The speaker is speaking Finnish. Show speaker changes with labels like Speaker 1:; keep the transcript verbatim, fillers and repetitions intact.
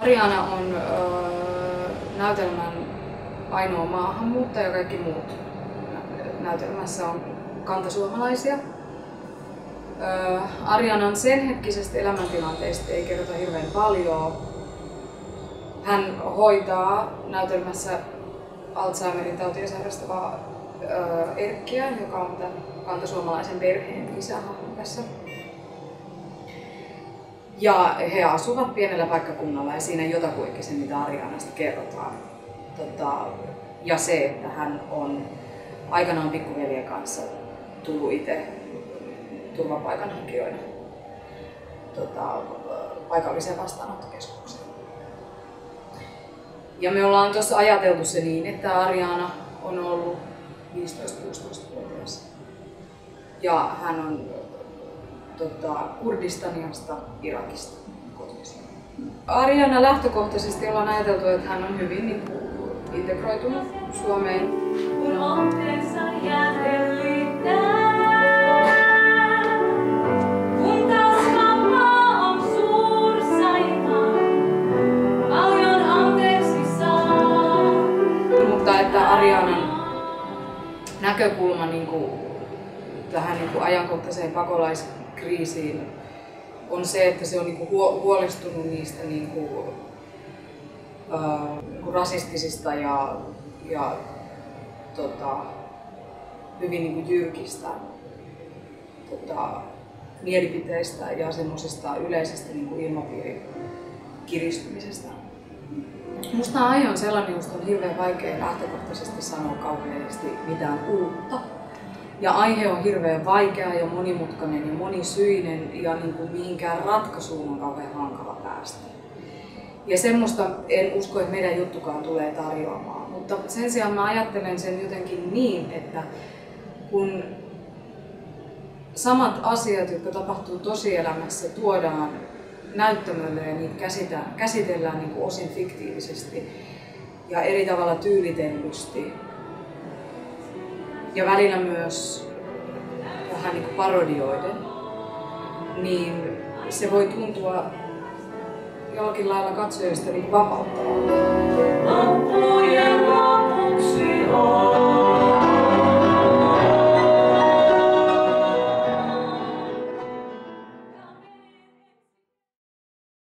Speaker 1: Ariana on öö, näytelmän ainoa maahanmuuttaja ja kaikki muut näytelmässä on kantasuomalaisia. Öö, Arianan sen hetkisestä elämäntilanteesta ei kerrota hirveän paljon. Hän hoitaa näytelmässä Alzheimerin tautia sairastavaa öö, Erkkiä, joka on tämän kantasuomalaisen perheen isähahmo tässä. Ja he asuvat pienellä paikkakunnalla ja siinä jotakuinkin se, mitä Arianasta kerrotaan. Tota, ja se, että hän on aikanaan pikkuveljen kanssa tullut itse turvapaikanhakijoina tota, paikalliseen vastaanottokeskukseen. Ja me ollaan tuossa ajateltu se niin, että Ariana on ollut viisitoista-kuusitoista-vuotias. Ja hän on tota, Kurdistaniasta, Irakista kotoisin. Ariana lähtökohtaisesti ollaan ajateltu, että hän on hyvin niin kuin, integroitunut Suomeen. Kun onteensa jätellitään, kun taas vapaa on suursaina, paljon anteeksi saa. Mutta että Arianan näkökulma niin kuin, tähän niin kuin ajankohtaiseen pakolaiskriisiin on se, että se on niin kuin huolestunut niistä niin kuin, äh, niin kuin rasistisista ja, ja tota, hyvin niin kuin jyrkistä tota, mielipiteistä ja semmoisesta yleisestä niin kuin ilmapiirin kiristymisestä. Musta tämä aihe on sellainen, josta on hirveän vaikea lähtökohtaisesti sanoa kauheasti mitään uutta. Ja aihe on hirveän vaikea ja monimutkainen ja monisyinen ja niin kuin mihinkään ratkaisuun on kauhean hankala päästä. Ja semmoista en usko, että meidän juttukaan tulee tarjoamaan. Mutta sen sijaan mä ajattelen sen jotenkin niin, että kun samat asiat, jotka tapahtuu tosielämässä, tuodaan näyttämölle ja niitä käsitellään, käsitellään niin kuin osin fiktiivisesti ja eri tavalla tyylitellysti. Ja välillä myös vähän niin kuin parodioiden, niin se voi tuntua jollakin lailla katsojista niin vapauttavalta.